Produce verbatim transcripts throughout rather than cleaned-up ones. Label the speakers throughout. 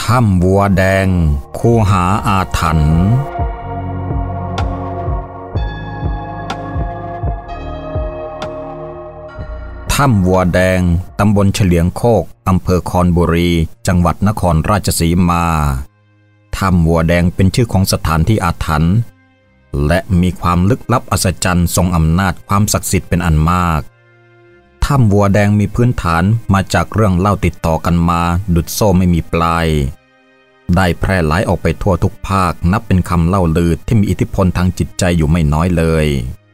Speaker 1: ถ้ำวัวแดงคูหาอาถรรพ์ถ้ำวัวแดงตำบลเฉลียงโคกอำเภอคอนบุรีจังหวัดนครราชสีมาถ้ำวัวแดงเป็นชื่อของสถานที่อาถรรพ์และมีความลึกลับอัศจรรย์ทรงอำนาจความศักดิ์สิทธิ์เป็นอันมากถ้ำวัวแดงมีพื้นฐานมาจากเรื่องเล่าติดต่อกันมาดุจโซ่ไม่มีปลายได้แพร่หลายออกไปทั่วทุกภาคนับเป็นคำเล่าลือที่มีอิทธิพลทางจิตใจอยู่ไม่น้อยเลย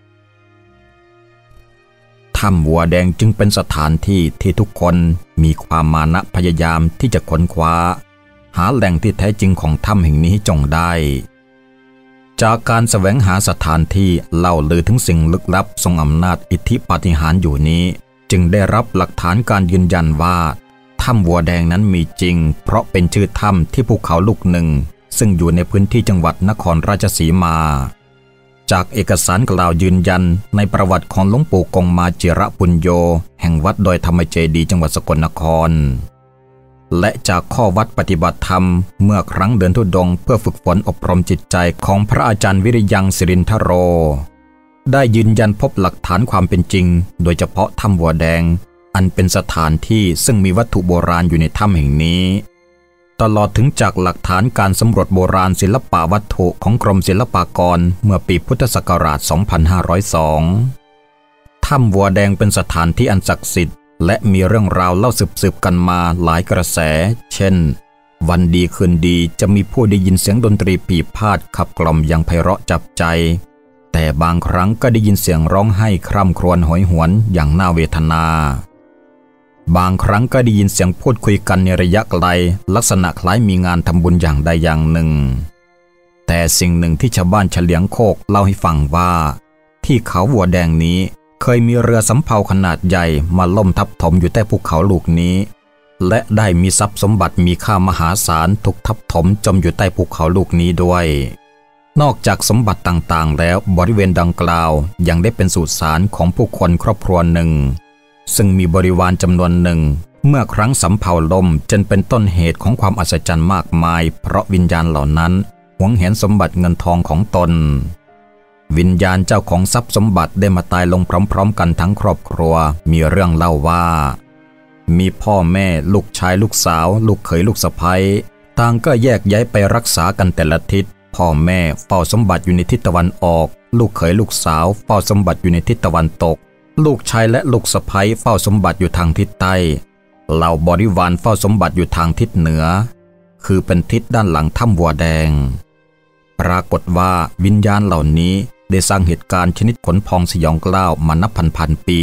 Speaker 1: ถ้ำวัวแดงจึงเป็นสถานที่ที่ทุกคนมีความมานะพยายามที่จะค้นคว้าหาแหล่งที่แท้จริงของถ้ำแห่งนี้จงได้จากการแสวงหาสถานที่เล่าลือถึงสิ่งลึกลับทรงอำนาจอิทธิปาฏิหาริย์อยู่นี้จึงได้รับหลักฐานการยืนยันว่าถ้ำวัวแดงนั้นมีจริงเพราะเป็นชื่อถ้ำที่ภูเขาลูกหนึ่งซึ่งอยู่ในพื้นที่จังหวัดนครราชสีมาจากเอกสารกล่าวยืนยันในประวัติของหลวงปู่กงมาจิระปุญโญแห่งวัดดอยธรรมเจดีย์จังหวัดสกลนครและจากข้อวัดปฏิบัติธรรมเมื่อครั้งเดินธุดงค์เพื่อฝึกฝนอบรมจิตใจของพระอาจารย์วิริยังสิรินทโรได้ยืนยันพบหลักฐานความเป็นจริงโดยเฉพาะถ้ำวัวแดงอันเป็นสถานที่ซึ่งมีวัตถุโบราณอยู่ในถ้ำแห่งนี้ตลอดถึงจากหลักฐานการสำรวจโบราณศิลปวัตถุของกรมศิลปากรเมื่อปีพุทธศักราช สองพันห้าร้อยสอง ถ้ำวัวแดงเป็นสถานที่อันศักดิ์สิทธิ์และมีเรื่องราวเล่าสืบๆกันมาหลายกระแสเช่นวันดีคืนดีจะมีผู้ได้ยินเสียงดนตรีปีพาทย์ขับกล่อมอย่างไพเราะจับใจแต่บางครั้งก็ได้ยินเสียงร้องไห้คร่ำครวญโหยหวนอย่างน่าเวทนาบางครั้งก็ได้ยินเสียงพูดคุยกันในระยะไกลลักษณะคล้ายมีงานทำบุญอย่างใดอย่างหนึ่งแต่สิ่งหนึ่งที่ชาวบ้านเฉลียงโคกเล่าให้ฟังว่าที่เขาวัวแดงนี้เคยมีเรือสำเภาขนาดใหญ่มาล่มทับถมอยู่ใต้ภูเขาลูกนี้และได้มีทรัพย์สมบัติมีค่ามหาศาลถูกทับถมจมอยู่ใต้ภูเขาลูกนี้ด้วยนอกจากสมบัติต่างๆแล้วบริเวณดังกล่าวยังได้เป็นสุสานของผู้คนครอบครัวหนึ่งซึ่งมีบริวารจำนวนหนึ่งเมื่อครั้งสำเภาล่มจนเป็นต้นเหตุของความอัศจรรย์มากมายเพราะวิญญาณเหล่านั้นหวงเห็นสมบัติเงินทองของตนวิญญาณเจ้าของทรัพย์สมบัติได้มาตายลงพร้อมๆกันทั้งครอบครัวมีเรื่องเล่าว่ามีพ่อแม่ลูกชายลูกสาวลูกเขยลูกสะใภ้ต่างก็แยกย้ายไปรักษากันแต่ละทิศพ่อแม่เฝ้าสมบัติอยู่ในทิศตะวันออกลูกเขยลูกสาวเฝ้าสมบัติอยู่ในทิศตะวันตกลูกชายและลูกสะใภ้เฝ้าสมบัติอยู่ทางทิศใต้เหล่าบริวารเฝ้าสมบัติอยู่ทางทิศเหนือคือเป็นทิศด้านหลังถ้ำวัวแดงปรากฏว่าวิญญาณเหล่านี้ได้สร้างเหตุการณ์ชนิดขนพองสยองกล้าวมานับพันพันปี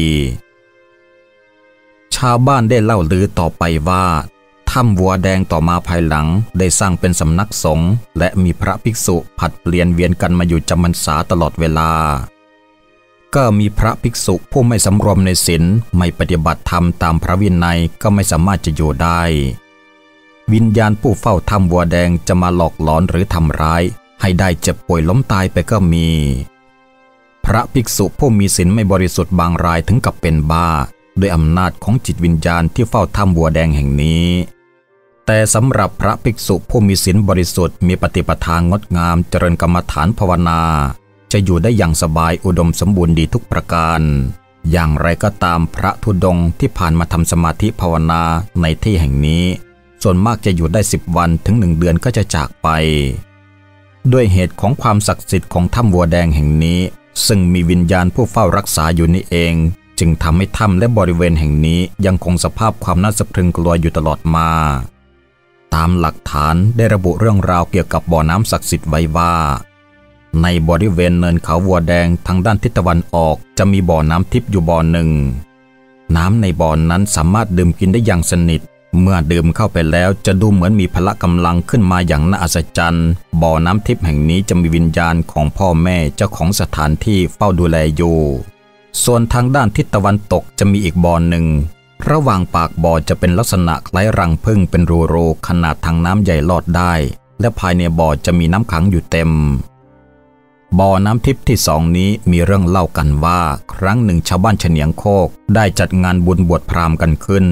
Speaker 1: ชาวบ้านได้เล่าลือต่อไปว่าถ้ำวัวแดงต่อมาภายหลังได้สร้างเป็นสำนักสงฆ์และมีพระภิกษุผัดเปลี่ยนเวียนกันมาอยู่จำพรรษาตลอดเวลาก็มีพระภิกษุผู้ไม่สำรวมในศีลไม่ปฏิบัติธรรมตามพระวินัยก็ไม่สามารถจะอยู่ได้วิญญาณผู้เฝ้าถ้ำวัวแดงจะมาหลอกหลอนหรือทำร้ายให้ได้เจ็บป่วยล้มตายไปก็มีพระภิกษุผู้มีศีลไม่บริสุทธิ์บางรายถึงกับเป็นบ้าด้วยอำนาจของจิตวิญญาณที่เฝ้าถ้ำวัวแดงแห่งนี้แต่สำหรับพระภิกษุผู้มีศีลบริสุทธิ์มีปฏิปทานงดงามเจริญกรรมฐานภาวนาจะอยู่ได้อย่างสบายอุดมสมบูรณ์ดีทุกประการอย่างไรก็ตามพระธุดงค์ที่ผ่านมาทำสมาธิภาวนาในที่แห่งนี้ส่วนมากจะอยู่ได้สิบวันถึงหนึ่งเดือนก็จะจากไปด้วยเหตุของความศักดิ์สิทธิ์ของถ้ำวัวแดงแห่งนี้ซึ่งมีวิญญาณผู้เฝ้ารักษาอยู่นี่เองจึงทำให้ถ้ำและบริเวณแห่งนี้ยังคงสภาพความน่าสะพรึงกลัวอยู่ตลอดมาตามหลักฐานได้ระบุเรื่องราวเกี่ยวกับบ่อน้ำศักดิ์สิทธิ์ไว้ว่าในบริเวณเนินเขาวัวแดงทางด้านทิศตะวันออกจะมีบ่อน้ำทิพย์อยู่บ่อหนึ่งน้ำในบ่อนนั้นสามารถดื่มกินได้อย่างสนิทเมื่อดื่มเข้าไปแล้วจะดูเหมือนมีพละกำลังขึ้นมาอย่างน่าอัศจรรย์บ่อน้ำทิพย์แห่งนี้จะมีวิญญาณของพ่อแม่เจ้าของสถานที่เฝ้าดูแลอยู่ส่วนทางด้านทิศตะวันตกจะมีอีกบ่อหนึ่งระหว่างปากบ่อจะเป็นลักษณะคล้ายรังผึ้งเป็นรูๆขนาดทางน้ำใหญ่ลอดได้และภายในบ่อจะมีน้ำขังอยู่เต็มบ่อน้ำทิพย์ที่สองนี้มีเรื่องเล่ากันว่าครั้งหนึ่งชาวบ้านเฉลียงโคกได้จัดงานบุญบวชพราหมณ์กันขึ้น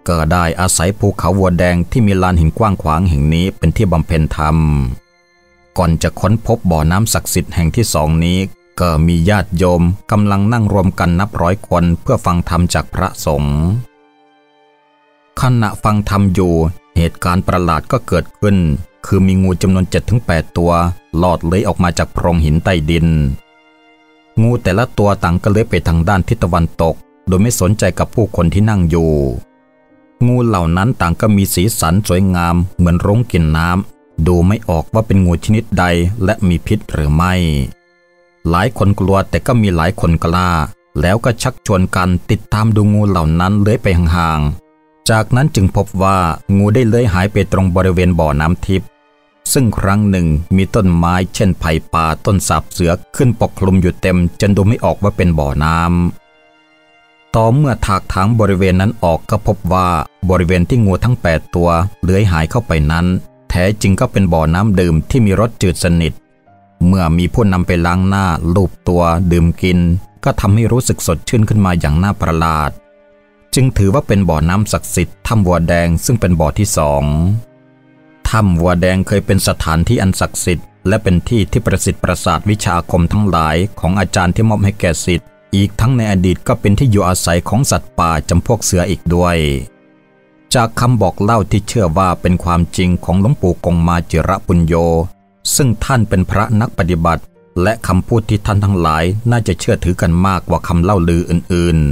Speaker 1: ก็ได้อาศัยภูเขาวัวแดงที่มีลานหินกว้างขวางแห่งนี้เป็นที่บำเพ็ญธรรมก่อนจะค้นพบบ่อน้ำศักดิ์สิทธิ์แห่งที่สองนี้ก็มีญาติโยมกำลังนั่งรวมกันนับร้อยคนเพื่อฟังธรรมจากพระสงฆ์ขณะฟังธรรมอยู่เหตุการณ์ประหลาดก็เกิดขึ้นคือมีงูจำนวน เจ็ดถึงแปด ตัวลอดเลื้อยออกมาจากโพรงหินใต้ดินงูแต่ละตัวต่างก็เลื้อยไปทางด้านทิศตะวันตกโดยไม่สนใจกับผู้คนที่นั่งอยู่งูเหล่านั้นต่างก็มีสีสันสวยงามเหมือนรุ้งกินน้ำดูไม่ออกว่าเป็นงูชนิดใดและมีพิษหรือไม่หลายคนกลัวแต่ก็มีหลายคนกล้าแล้วก็ชักชวนกันติดตามดูงูเหล่านั้นเลื้อยไปห่างๆจากนั้นจึงพบว่างูได้เลื้อยหายไปตรงบริเวณบ่อน้ำทิพย์ซึ่งครั้งหนึ่งมีต้นไม้เช่นไผ่ป่าต้นสาบเสือขึ้นปกคลุมอยู่เต็มจนดูไม่ออกว่าเป็นบ่อน้ำต่อเมื่อถากถางบริเวณนั้นออกก็พบว่าบริเวณที่งูทั้งแปดตัวเลื้อยหายเข้าไปนั้นแท้จริงก็เป็นบ่อน้ำดื่มที่มีรสจืดสนิทเมื่อมีผู้นำไปล้างหน้าลูบตัวดื่มกินก็ทำให้รู้สึกสดชื่นขึ้นมาอย่างน่าประหลาดจึงถือว่าเป็นบ่อน้ำศักดิ์สิทธิ์ถ้ำวัวแดงซึ่งเป็นบ่อที่สองถ้ำวัวแดงเคยเป็นสถานที่อันศักดิ์สิทธิ์และเป็นที่ที่ประสิทธิ์ประสาทวิชาอาคมทั้งหลายของอาจารย์ที่มอบให้แก่ศิษย์อีกทั้งในอดีตก็เป็นที่อยู่อาศัยของสัตว์ป่าจำพวกเสืออีกด้วยจากคำบอกเล่าที่เชื่อว่าเป็นความจริงของหลวงปู่กงมาจิระปุญโญซึ่งท่านเป็นพระนักปฏิบัติและคำพูดที่ท่านทั้งหลายน่าจะเชื่อถือกันมากกว่าคำเล่าลืออื่น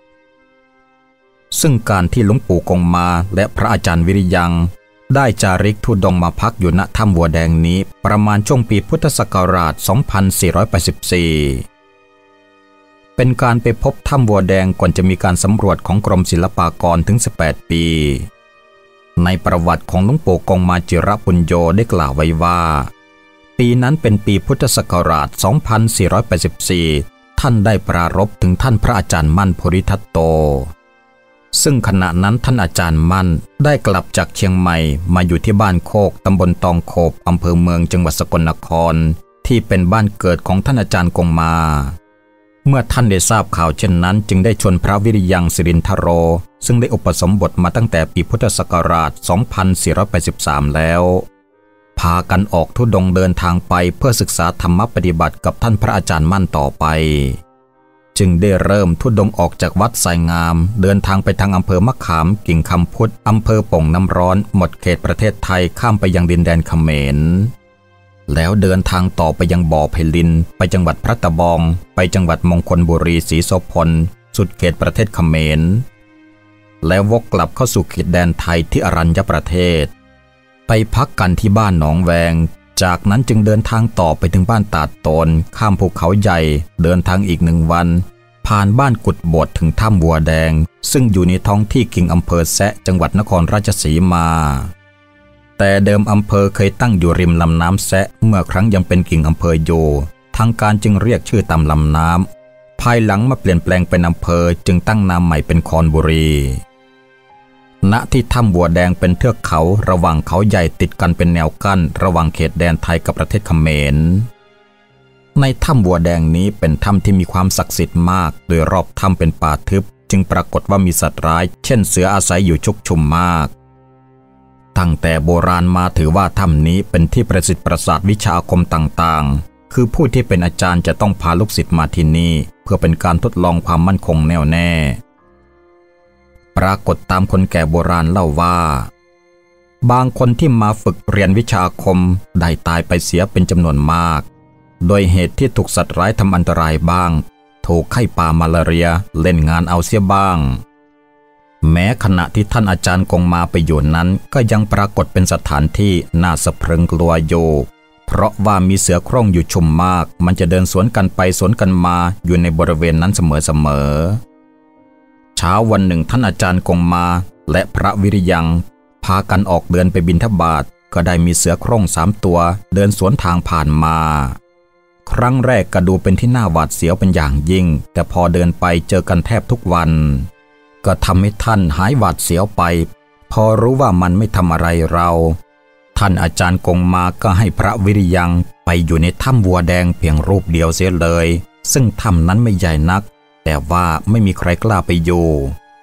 Speaker 1: ๆซึ่งการที่หลวงปู่กงมาและพระอาจารย์วิริยังได้จาริกธุดงค์มาพักอยู่ณถ้ำวัวแดงนี้ประมาณช่วงปีพุทธศักราช สองพันสี่ร้อยแปดสิบสี่ เป็นการไปพบถ้ำวัวแดงก่อนจะมีการสำรวจของกรมศิลปากรถึงสิบแปดปีในประวัติของหลวงปู่กงมาจิระปุญโญได้กล่าวไว้ว่าปีนั้นเป็นปีพุทธศักราช สองพันสี่ร้อยแปดสิบสี่ ท่านได้ปรารภถึงท่านพระอาจารย์มั่นภูริทัตโตซึ่งขณะนั้นท่านอาจารย์มั่นได้กลับจากเชียงใหม่มาอยู่ที่บ้านโคกตำบลตองโขบอำเภอเมืองจังหวัดสกลนครที่เป็นบ้านเกิดของท่านอาจารย์กงมาเมื่อท่านได้ทราบข่าวเช่นนั้นจึงได้ชวนพระวิริยังสิรินทโรซึ่งได้อุปสมบทมาตั้งแต่ปีพุทธศักราช สองพันสี่ร้อยแปดสิบสาม แล้วพากันออกธุดงค์เดินทางไปเพื่อศึกษาธรรมปฏิบัติกับท่านพระอาจารย์มั่นต่อไปจึงได้เริ่มธุดงค์ออกจากวัดไสงามเดินทางไปทางอำเภอมะขามกิ่งคำพุทธอำเภอโป่งน้ำร้อนหมดเขตประเทศไทยข้ามไปยังดินแดนเขมรแล้วเดินทางต่อไปยังบ่อไผ่ลินไปจังหวัดพระตะบองไปจังหวัดมงคลบุรีศรีโสพลสุดเขตประเทศเขมรแล้ววกกลับเข้าสู่เขตแดนไทยที่อรัญญประเทศไปพักกันที่บ้านหนองแวงจากนั้นจึงเดินทางต่อไปถึงบ้านตาดโตนข้ามภูเขาใหญ่เดินทางอีกหนึ่งวันผ่านบ้านกุดบดถึงถ้ำวัวแดงซึ่งอยู่ในท้องที่กิ่งอำเภอแซะจังหวัดนครราชสีมาแต่เดิมอำเภอเคยตั้งอยู่ริมลำน้ำแซะเมื่อครั้งยังเป็นกิ่งอำเภออยู่ทางการจึงเรียกชื่อตามลำน้ำภายหลังมาเปลี่ยนแปลงเป็นอำเภอจึงตั้งนามใหม่เป็นคอนบุรีณที่ถ้ำวัวแดงเป็นเทือกเขาระหว่างเขาใหญ่ติดกันเป็นแนวกั้นระหว่างเขตแดนไทยกับประเทศเขมรในถ้ำวัวแดงนี้เป็นถ้ำที่มีความศักดิ์สิทธิ์มากโดยรอบถ้ำเป็นป่าทึบจึงปรากฏว่ามีสัตว์ร้ายเช่นเสืออาศัยอยู่ชุกชุมมากตั้งแต่โบราณมาถือว่าถ้ำนี้เป็นที่ประสิทธิ์ประสาทวิชาอาคมต่างๆคือผู้ที่เป็นอาจารย์จะต้องพาลูกศิษย์มาที่นี่เพื่อเป็นการทดลองความมั่นคงแน่วแน่ปรากฏตามคนแก่โบราณเล่าว่าบางคนที่มาฝึกเรียนวิชาอาคมได้ตายไปเสียเป็นจำนวนมากโดยเหตุที่ถูกสัตว์ร้ายทำอันตรายบ้างถูกไข้ป่ามาลาเรียเล่นงานเอาเสียบ้างแม้ขณะที่ท่านอาจารย์กงมาไปอยู่นั้นก็ยังปรากฏเป็นสถานที่น่าสะพรึงกลัวอยู่เพราะว่ามีเสือโคร่งอยู่ชุมมากมันจะเดินสวนกันไปสวนกันมาอยู่ในบริเวณนั้นเสมอๆเช้าวันหนึ่งท่านอาจารย์กงมาและพระวิริยังพากันออกเดินไปบิณฑบาตก็ได้มีเสือโคร่งสามตัวเดินสวนทางผ่านมาครั้งแรกก็ดูเป็นที่น่าหวาดเสียวเป็นอย่างยิ่งแต่พอเดินไปเจอกันแทบทุกวันก็ทำให้ท่านหายหวาดเสียวไปพอรู้ว่ามันไม่ทำอะไรเราท่านอาจารย์กงมาก็ให้พระวิริยังไปอยู่ในถ้ำวัวแดงเพียงรูปเดียวเสียเลยซึ่งถ้ำนั้นไม่ใหญ่นักแต่ว่าไม่มีใครกล้าไปอยู่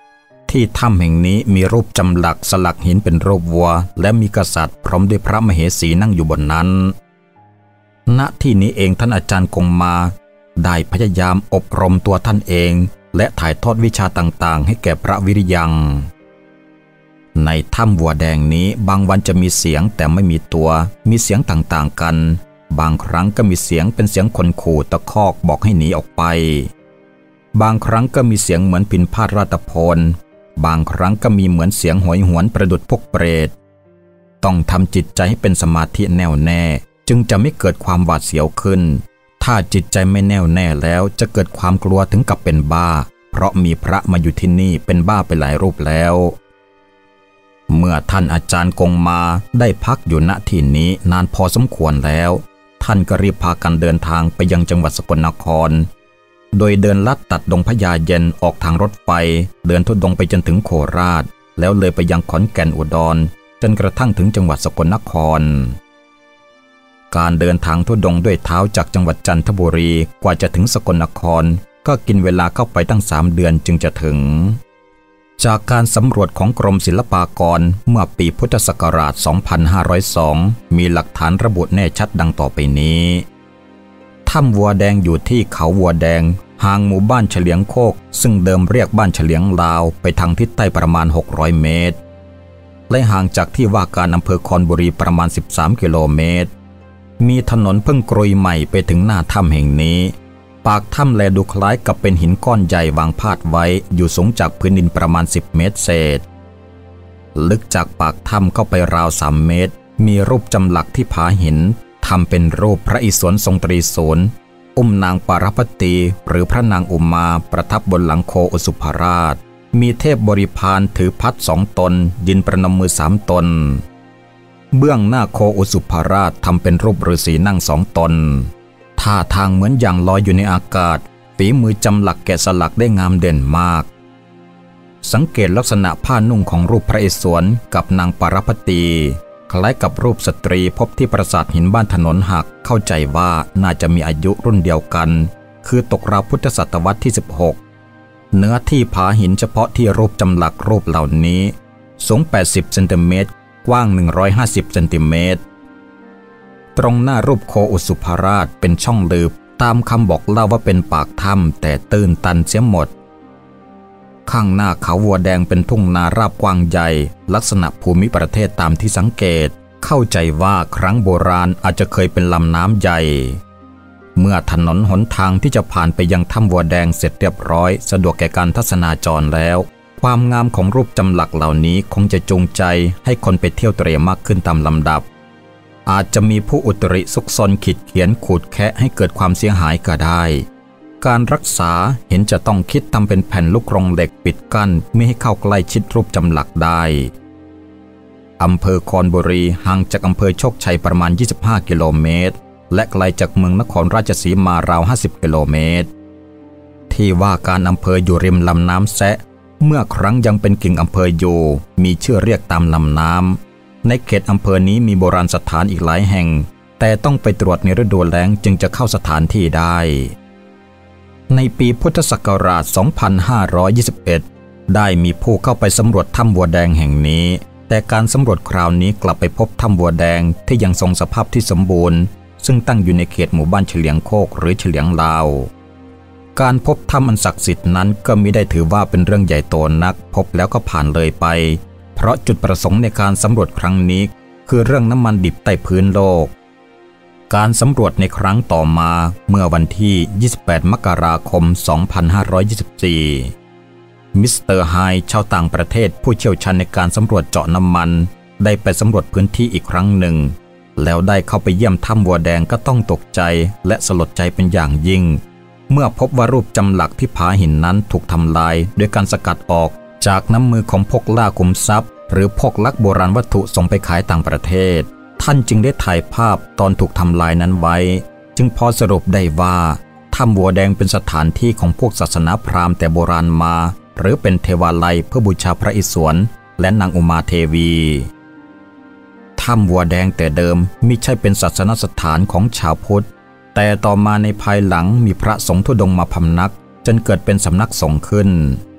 Speaker 1: ที่ถ้ำแห่งนี้มีรูปจำหลักสลักหินเป็นรูปวัวและมีกษัตริย์พร้อมด้วยพระมเหสีนั่งอยู่บนนั้นณที่นี้เองท่านอาจารย์กงมาได้พยายามอบรมตัวท่านเองและถ่ายทอดวิชาต่างๆให้แก่พระวิริยังในถ้ำวัวแดงนี้บางวันจะมีเสียงแต่ไม่มีตัวมีเสียงต่างๆกันบางครั้งก็มีเสียงเป็นเสียงคนขู่ตะคอกบอกให้หนีออกไปบางครั้งก็มีเสียงเหมือนพิณพาทราตพลบางครั้งก็มีเหมือนเสียงโหยหวนประดุจพวกเปรตต้องทำจิตใจให้เป็นสมาธิแน่วแน่จึงจะไม่เกิดความหวาดเสียวขึ้นถ้าจิตใจไม่แน่วแน่แล้วจะเกิดความกลัวถึงกับเป็นบ้าเพราะมีพระมาอยู่ที่นี่เป็นบ้าไปหลายรูปแล้วเมื่อท่านอาจารย์กงมาได้พักอยู่ณที่นี้นานพอสมควรแล้วท่านก็รีบพากันเดินทางไปยังจังหวัดสกลนครโดยเดินลัดตัดดงพญาเย็นออกทางรถไฟเดินทุดงไปจนถึงโคราชแล้วเลยไปยังขอนแก่นอุดรจนกระทั่งถึงจังหวัดสกลนครการเดินทางทุดงด้วยเท้าจากจังหวัดจันทบุรีกว่าจะถึงสกลนครก็กินเวลาเข้าไปตั้งสามเดือนจึงจะถึงจากการสำรวจของกรมศิลปากรเมื่อปีพุทธศักราช สองพันห้าร้อยสอง มีหลักฐานระบุแน่ชัดดังต่อไปนี้ถ้ำวัวแดงอยู่ที่เขาวัวแดงห่างหมู่บ้านเฉลียงโคกซึ่งเดิมเรียกบ้านเฉลียงลาวไปทางทิศใต้ประมาณหกร้อยเมตรและห่างจากที่ว่าการอำเภอคอนบุรีประมาณสิบสามกิโลเมตรมีถนนเพิ่งกรุยใหม่ไปถึงหน้าถ้ำแห่งนี้ปากถ้ำแลดูคล้ายกับเป็นหินก้อนใหญ่วางพาดไว้อยู่สูงจากพื้นดินประมาณสิบเมตรเศษลึกจากปากถ้ำเข้าไปราวสามเมตรมีรูปจำหลักที่ผาหินทำเป็นรูปพระอิศวรทรงตรีโสนอุ้มนางปารพตีหรือพระนางอุมาประทับบนหลังโคอสุภราชมีเทพบริพารถือพัดสองตนยืนประนมมือสามตนเบื้องหน้าโคอสุภราชทำเป็นรูปฤาษีนั่งสองตนท่าทางเหมือนอย่างลอยอยู่ในอากาศฝีมือจำหลักแกะสลักได้งามเด่นมากสังเกตลักษณะผ้านุ่งของรูปพระอิศวรกับนางปารพตีคล้ายกับรูปสตรีพบที่ปราสาทหินบ้านถนนหักเข้าใจว่าน่าจะมีอายุรุ่นเดียวกันคือตกราวพุทธศตวรรษที่สิบหกเนื้อที่ผาหินเฉพาะที่รูปจำหลักรูปเหล่านี้สูงแปดสิบเซนติเมตรกว้างหนึ่งร้อยห้าสิบเซนติเมตรตรงหน้ารูปโคอสุภราชเป็นช่องลืบตามคำบอกเล่าว่าเป็นปากถ้ำแต่ตื้นตันเสียหมดข้างหน้าเขาวัวแดงเป็นทุ่งนาราบกว้างใหญ่ลักษณะภูมิประเทศตามที่สังเกตเข้าใจว่าครั้งโบราณอาจจะเคยเป็นลำน้ำใหญ่เมื่อถนนหนทางที่จะผ่านไปยังถ้ำวัวแดงเสร็จเรียบร้อยสะดวกแก่การทัศนาจรแล้วความงามของรูปจำหลักเหล่านี้คงจะจูงใจให้คนไปเที่ยวเตร่มากขึ้นตามลำดับอาจจะมีผู้อุตริซุกซนขีดเขียนขูดแคะให้เกิดความเสียหายก็ได้การรักษาเห็นจะต้องคิดทำเป็นแผ่นลูกกรงเหล็กปิดกั้นไม่ให้เข้าใกล้ชิดรูปจำหลักได้อำเภอคอนบุรีห่างจากอำเภอโชคชัยประมาณยี่สิบห้ากิโลเมตรและไกลจากเมืองนครราชสีมาราวห้าสิบกิโลเมตรที่ว่าการอำเภออยู่ริมลำน้ำแซะเมื่อครั้งยังเป็นกิ่งอำเภออยู่มีชื่อเรียกตามลำน้ำในเขตอำเภอนี้มีโบราณสถานอีกหลายแห่งแต่ต้องไปตรวจในฤดูแล้งจึงจะเข้าสถานที่ได้ในปีพุทธศักราช สองพันห้าร้อยยี่สิบเอ็ด ได้มีผู้เข้าไปสำรวจถ้ำบัวแดงแห่งนี้แต่การสำรวจคราวนี้กลับไปพบถ้ำบัวแดงที่ยังทรงสภาพที่สมบูรณ์ซึ่งตั้งอยู่ในเขตหมู่บ้านเฉลียงโคกหรือเฉลียงลาวการพบถ้ำอันศักดิ์สิทธิ์นั้นก็มิได้ถือว่าเป็นเรื่องใหญ่โตนักพบแล้วก็ผ่านเลยไปเพราะจุดประสงค์ในการสำรวจครั้งนี้คือเรื่องน้ำมันดิบใต้พื้นโลกการสำรวจในครั้งต่อมาเมื่อวันที่ยี่สิบแปดมกราคมสองพันห้าร้อยยี่สิบสี่มิสเตอร์ไฮชาวต่างประเทศผู้เชี่ยวชาญในการสำรวจเจาะน้ำมันได้ไปสำรวจพื้นที่อีกครั้งหนึ่งแล้วได้เข้าไปเยี่ยมถ้ำบัวแดงก็ต้องตกใจและสลดใจเป็นอย่างยิ่งเมื่อพบว่ารูปจำหลักที่ผาหินนั้นถูกทำลายด้วยการสกัดออกจากน้ำมือของพวกล่าขุมทรัพย์หรือพวกลักโบราณวัตถุส่งไปขายต่างประเทศท่านจึงได้ถ่ายภาพตอนถูกทำลายนั้นไว้จึงพอสรุปได้ว่าถ้ำบัวแดงเป็นสถานที่ของพวกศาสนาพราหมณ์แต่โบราณมาหรือเป็นเทวาลัยเพื่อบูชาพระอิศวรและนางอุมาเทวีถ้ำบัวแดงแต่เดิมมิใช่เป็นศาสนสถานของชาวพุทธแต่ต่อมาในภายหลังมีพระสงฆ์ธุดงค์มาพำนักจนเกิดเป็นสำนักสงฆ์ขึ้น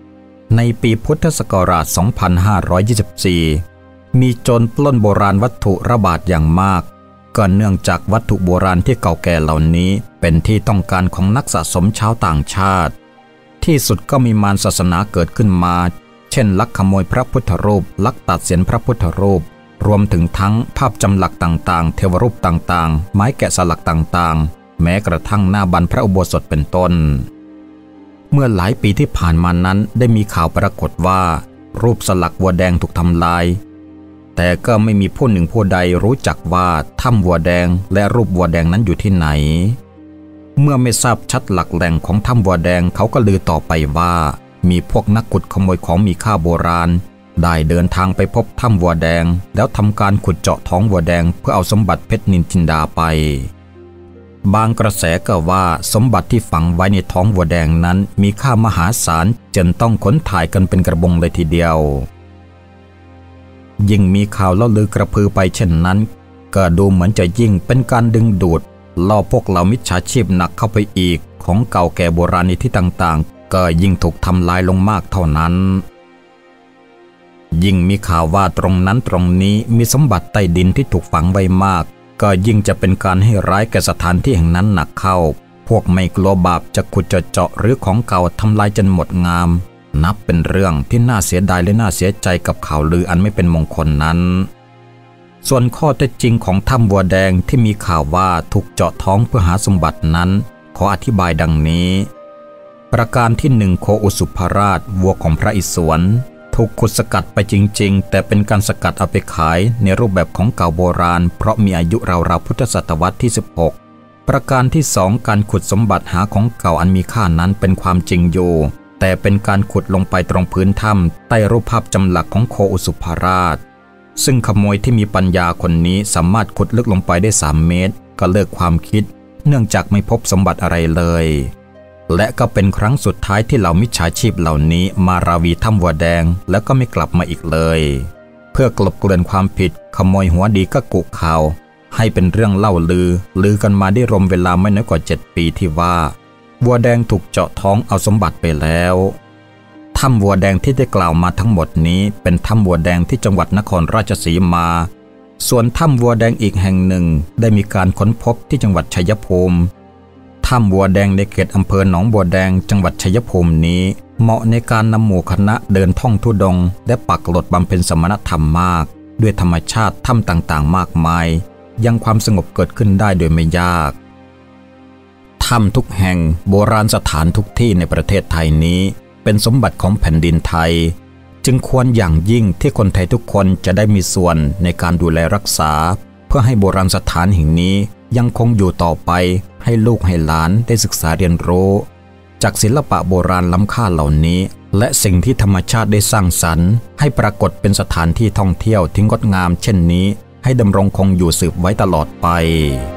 Speaker 1: ในปีพุทธศักราช สองพันห้าร้อยยี่สิบสี่ มีโจรปล้นโบราณวัตถุระบาดอย่างมากก็เนื่องจากวัตถุโบราณที่เก่าแก่เหล่านี้เป็นที่ต้องการของนักสะสมชาวต่างชาติที่สุดก็มีมารศาสนาเกิดขึ้นมาเช่นลักขโมยพระพุทธรูปลักตัดเศียรพระพุทธรูปรวมถึงทั้งภาพจำหลักต่างๆเทวรูปต่างๆไม้แกะสลักต่างๆแม้กระทั่งหน้าบันพระอุโบสถเป็นต้นเมื่อหลายปีที่ผ่านมานั้นได้มีข่าวปรากฏว่ารูปสลักวัวแดงถูกทำลายแต่ก็ไม่มีผู้หนึ่งผู้ใดรู้จักว่าถ้ำวัวแดงและรูปวัวแดงนั้นอยู่ที่ไหนเมื่อไม่ทราบชัดหลักแหล่งของถ้ำวัวแดงเขาก็ลือต่อไปว่ามีพวกนักขุดขโมยของมีค่าโบราณได้เดินทางไปพบถ้ำวัวแดงแล้วทำการขุดเจาะท้องวัวแดงเพื่อเอาสมบัติเพชรนินจินดาไปบางกระแสก็ว่าสมบัติที่ฝังไว้ในท้องวัวแดงนั้นมีค่ามหาศาลจนต้องขนถ่ายกันเป็นกระบงเลยทีเดียวยิ่งมีข่าวเล่าลือกระพือไปเช่นนั้นก็ดูเหมือนจะยิ่งเป็นการดึงดูดล่อพวกเรามิจฉาชีพหนักเข้าไปอีกของเก่าแก่โบราณในที่ต่างๆก็ยิ่งถูกทำลายลงมากเท่านั้นยิ่งมีข่าวว่าตรงนั้นตรงนี้มีสมบัติใต้ดินที่ถูกฝังไว้มากก็ยิ่งจะเป็นการให้ร้ายแก่สถานที่แห่งนั้นหนักเข้าพวกไม่กลัวบาปจะขุดจะเจาะหรือของเก่าทำลายจนหมดงามนับเป็นเรื่องที่น่าเสียดายและน่าเสียใจกับข่าวลืออันไม่เป็นมงคลนั้นส่วนข้อเท็จจริงของถ้ำวัวแดงที่มีข่าวว่าถูกเจาะท้องเพื่อหาสมบัตินั้นขออธิบายดังนี้ประการที่หนึ่งโคอุสุภราชวัวของพระอิศวรถูกขุดสกัดไปจริงๆแต่เป็นการสกัดเอาไปขายในรูปแบบของเก่าโบราณเพราะมีอายุราวๆพุทธศตวรรษที่สิบหกประการที่สองการขุดสมบัติหาของเก่าอันมีค่านั้นเป็นความจริงอยู่แต่เป็นการขุดลงไปตรงพื้นถ้ำใต้รูปภาพจำหลักของโคอุสุภราชซึ่งขโมยที่มีปัญญาคนนี้สามารถขุดลึกลงไปได้สามเมตรก็เลิกความคิดเนื่องจากไม่พบสมบัติอะไรเลยและก็เป็นครั้งสุดท้ายที่เหล่ามิจฉาชีพเหล่านี้มาราวีถ้ำวัวแดงแล้วก็ไม่กลับมาอีกเลยเพื่อกลบเกลื่อนความผิดขโมยหัวดีก็กุข่าวให้เป็นเรื่องเล่าลือลือกันมาได้รวมเวลาไม่น้อยกว่าเจ็ดปีที่ว่าวัวแดงถูกเจาะท้องเอาสมบัติไปแล้วถ้ำวัวแดงที่ได้กล่าวมาทั้งหมดนี้เป็นถ้ำวัวแดงที่จังหวัดนครราชสีมาส่วนถ้ำวัวแดงอีกแห่งหนึ่งได้มีการค้นพบที่จังหวัดชัยภูมิถ้ำวัวแดงในเขตอำเภอหนองบัวแดงจังหวัดชัยภูมินี้เหมาะในการนำหมู่คณะเดินท่องธุดงค์และปักหลดบำเพ็ญสมณธรรมมากด้วยธรรมชาติถ้ำต่างๆมากมายยังความสงบเกิดขึ้นได้โดยไม่ยากถ้ำทุกแห่งโบราณสถานทุกที่ในประเทศไทยนี้เป็นสมบัติของแผ่นดินไทยจึงควรอย่างยิ่งที่คนไทยทุกคนจะได้มีส่วนในการดูแลรักษาเพื่อให้โบราณสถานแห่งนี้ยังคงอยู่ต่อไปให้ลูกให้หลานได้ศึกษาเรียนรู้จากศิลปะโบราณล้ำค่าเหล่านี้และสิ่งที่ธรรมชาติได้สร้างสรรค์ให้ปรากฏเป็นสถานที่ท่องเที่ยวที่งดงามเช่นนี้ให้ดำรงคงอยู่สืบไว้ตลอดไป